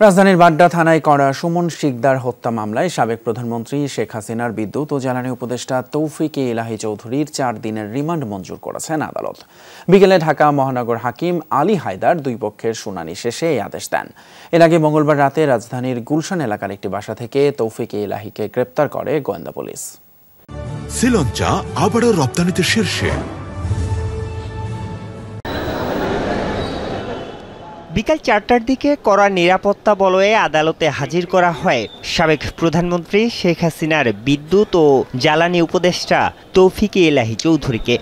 রাজধানীর বাড্ডা থানায় করা সুমন শিকদার হত্যা মামলায় সাবেক প্রধানমন্ত্রী শেখ হাসিনার বিদ্যুৎ ও জ্বালানি উপদেষ্টা তৌফিক-ই-ইলাহী চৌধুরীর 4 দিনের রিমান্ড মঞ্জুর করেছেন আদালত। বিকেলে ঢাকা মহানগর হাকিম আলী হায়দার দুই পক্ষের শুনানি শেষে এই আদেশ দেন। এর আগে মঙ্গলবার রাতে রাজধানীর গুলশান এলাকার একটি বাসা থেকে তৌফিক-ই-ইলাহীকে গ্রেপ্তার করে গোয়েন্দা পুলিশ। শ্রীলঙ্কা আবারও রপ্তানিতে শীর্ষে। বিকাল 4টার দিকে কড়া নিরাপত্তা বলয়ে আদালতে হাজির করা হয় সাবেক প্রধানমন্ত্রী শেখ হাসিনার বিদ্যুৎ ও জ্বালানি উপদেষ্টা তৌফিক-ই-ইলাহী চৌধুরীকে।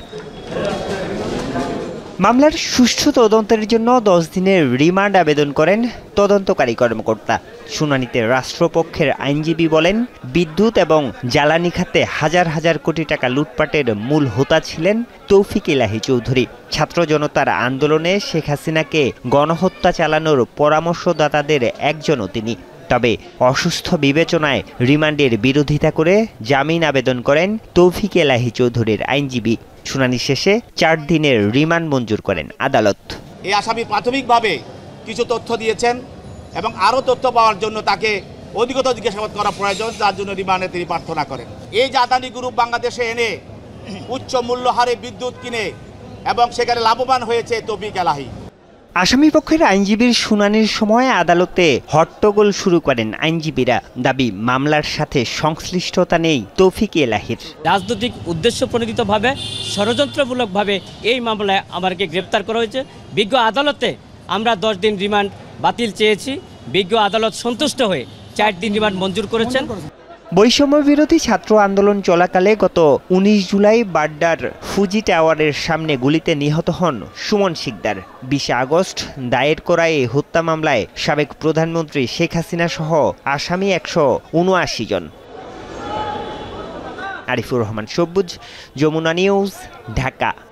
মামলার সুষ্ঠু তদন্তের জন্য 10 দিনের রিমান্ড আবেদন করেন তদন্তকারী কর্মকর্তা। শুনানিতে রাষ্ট্রপক্ষের আইনজীবী বলেন, বিদ্যুৎ এবং জ্বালানি খাতে হাজার হাজার কোটি টাকা লুটপাটের মূল হোতা ছিলেন তৌফিক-ই-ইলাহী চৌধুরী। ছাত্র জনতার আন্দোলনে শেখ হাসিনাকে গণহত্যা চালানোর পরামর্শদাতাদের একজনও তিনি। তবে অসুস্থ বিবেচনায় রিমান্ডের বিরোধিতা করে জামিন আবেদন করেন তৌফিক-ই-ইলাহী চৌধুরীর আইনজীবী। শুনানি শেষে 4 দিনের রিমান্ড মঞ্জুর করেন আদালত। এই আসামি প্রাথমিকভাবে কিছু তথ্য দিয়েছেন এবং আরও তথ্য পাওয়ার জন্য তাকে অধিকতর জিজ্ঞাসাবাদ করা প্রয়োজন, যার জন্য রিমান্ডে তিনি প্রার্থনা করেন। এই যে আদানি গ্রুপ বাংলাদেশে এনে উচ্চ মূল্য হারে বিদ্যুৎ কিনে এবং সেখানে লাভবান হয়েছে তৌফিক-ই-ইলাহী। আসামিপক্ষের আইনজীবীর শুনানির সময় আদালতে হট্টগোল শুরু করেন আইনজীবীরা। দাবি, মামলার সাথে সংশ্লিষ্টতা নেই তৌফিক-ই-ইলাহীর। রাজনৈতিক উদ্দেশ্য প্রণোদিতভাবে ষড়যন্ত্রমূলকভাবে এই মামলায় আমাকে গ্রেপ্তার করা হয়েছে। বিজ্ঞ আদালতে আমরা 10 দিন রিমান্ড বাতিল চেয়েছি। বিজ্ঞ আদালত সন্তুষ্ট হয়ে 4 দিন রিমান্ড মঞ্জুর করেছেন। বৈষম্য বিরোধী ছাত্র আন্দোলন চলাকালে গত 19 জুলাই বাড্ডার ফুজি টাওয়ারের সামনে গুলিতে নিহত হন সুমন শিকদার। 20 আগস্ট দায়ের করা এই হত্যা মামলায় সাবেক প্রধানমন্ত্রী শেখ হাসিনা সহ আসামি 179 জন। আরিফুর রহমান সবুজ, যমুনা নিউজ, ঢাকা।